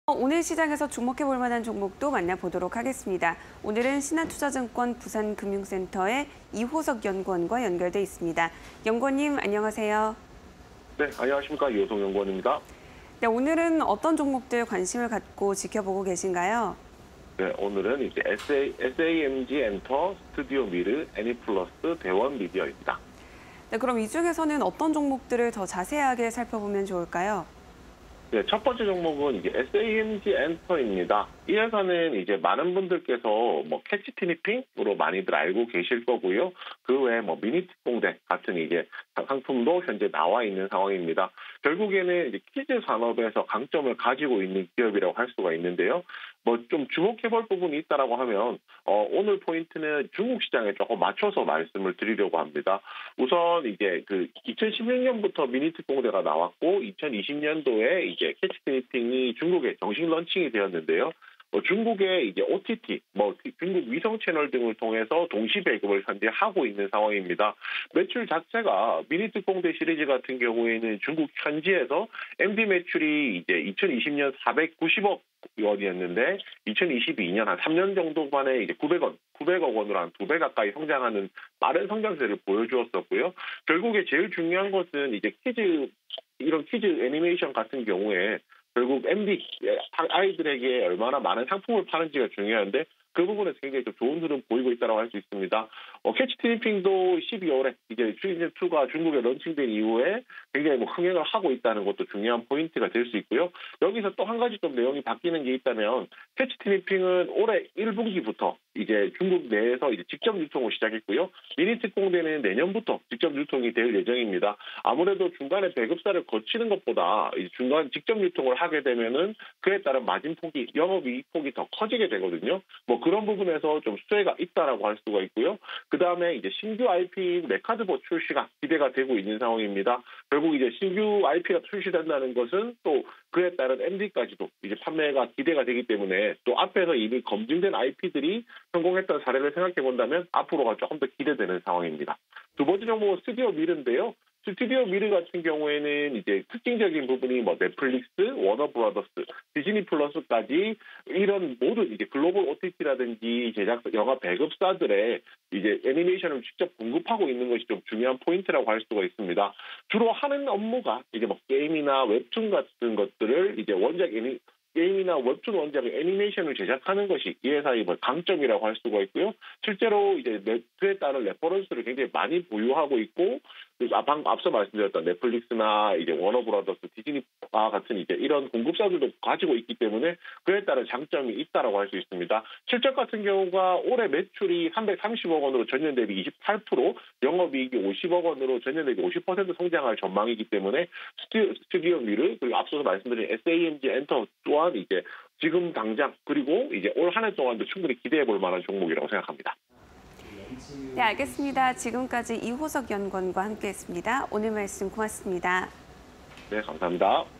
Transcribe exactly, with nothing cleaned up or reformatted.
오늘 시장에서 주목해 볼 만한 종목도 만나보도록 하겠습니다. 오늘은 신한투자증권 부산금융센터의 이호석 연구원과 연결돼 있습니다. 연구원님 안녕하세요. 네, 안녕하십니까. 이호석 연구원입니다. 네, 오늘은 어떤 종목들 관심을 갖고 지켜보고 계신가요? 네, 오늘은 이제 에스에이, 에스에이엠지 엔터, 스튜디오 미르, 애니플러스, 대원 미디어입니다. 네, 그럼 이 중에서는 어떤 종목들을 더 자세하게 살펴보면 좋을까요? 네, 첫 번째 종목은 이제 에스에이엠지 엔터입니다. 이 회사는 이제 많은 분들께서 뭐 캐치 티니핑으로 많이들 알고 계실 거고요. 그 외에 뭐 미니특공대 같은 이제 상품도 현재 나와 있는 상황입니다. 결국에는 이제 키즈 산업에서 강점을 가지고 있는 기업이라고 할 수가 있는데요. 뭐 좀 주목해볼 부분이 있다라고 하면 어, 오늘 포인트는 중국 시장에 조금 맞춰서 말씀을 드리려고 합니다. 우선 이제 그 이천십육 년부터 미니특공대가 나왔고 이천이십 년도에 이제 캐치티니핑이 중국에 정식 런칭이 되었는데요. 뭐 중국의 이제 오티티, 뭐 중국 위성 채널 등을 통해서 동시 배급을 현재 하고 있는 상황입니다. 매출 자체가 미니특공대 시리즈 같은 경우에는 중국 현지에서 엠디 매출이 이제 이천이십 년 사백구십억 원이었는데 이천이십이 년 한 삼 년 정도 만에 이제 구백억 원, 구백억 원으로 한 두 배 가까이 성장하는 빠른 성장세를 보여주었었고요. 결국에 제일 중요한 것은 이제 키즈 이런 키즈 애니메이션 같은 경우에 결국 엠디 아이들에게 얼마나 많은 상품을 파는지가 중요한데 그 부분에서 굉장히 좀 좋은 흐름 보이고 있다고 할 수 있습니다. 어, 캐치티니핑도 십이월에 이제 시즌 이가 중국에 런칭된 이후에 굉장히 뭐 흥행을 하고 있다는 것도 중요한 포인트가 될 수 있고요. 여기서 또 한 가지 좀 내용이 바뀌는 게 있다면 캐치티니핑은 올해 일 분기부터 이제 중국 내에서 이제 직접 유통을 시작했고요. 미니특공대는 내년부터 직접 유통이 될 예정입니다. 아무래도 중간에 배급사를 거치는 것보다 이제 중간 직접 유통을 하게 되면은 그에 따른 마진 폭이 영업이익 폭이 더 커지게 되거든요. 뭐 그런 부분에서 좀 수혜가 있다라고 할 수가 있고요. 그 다음에 이제 신규 아이피인 메카드버 출시가 기대가 되고 있는 상황입니다. 결국 이제 신규 아이피가 출시된다는 것은 또 그에 따른 엠디까지도 이제 판매가 기대가 되기 때문에 또 앞에서 이미 검증된 아이피들이 성공했던 사례를 생각해 본다면 앞으로가 조금 더 기대되는 상황입니다. 두 번째 종목은 스튜디오 미르인데요. 스튜디오 미르 같은 경우에는 이제 특징적인 부분이 뭐 넷플릭스, 워너브라더스, 디즈니 플러스까지 이런 모든 이제 글로벌 오티티라든지 제작 영화 배급사들의 이제 애니메이션을 직접 공급하고 있는 것이 좀 중요한 포인트라고 할 수가 있습니다. 주로 하는 업무가 이제 뭐 게임이나 웹툰 같은 것들을 이제 원작 애니 게임이나 웹툰 원작의 애니메이션을 제작하는 것이 이 회사의 뭐 강점이라고 할 수가 있고요. 실제로 이제 그에 따른 레퍼런스를 굉장히 많이 보유하고 있고, 방금 앞서 말씀드렸던 넷플릭스나 이제 워너브라더스, 디즈니와 같은 이제 이런 공급사들도 가지고 있기 때문에 그에 따른 장점이 있다라고 할 수 있습니다. 실적 같은 경우가 올해 매출이 삼백삼십억 원으로 전년 대비 이십팔 퍼센트, 영업이익이 오십억 원으로 전년 대비 오십 퍼센트 성장할 전망이기 때문에 스튜디오 미르 그리고 앞서서 말씀드린 에스에이엠지 엔터 또한 이제 지금 당장 그리고 이제 올 한 해 동안도 충분히 기대해 볼 만한 종목이라고 생각합니다. 네, 알겠습니다. 지금까지 이호석 연구원과 함께했습니다. 오늘 말씀 고맙습니다. 네, 감사합니다.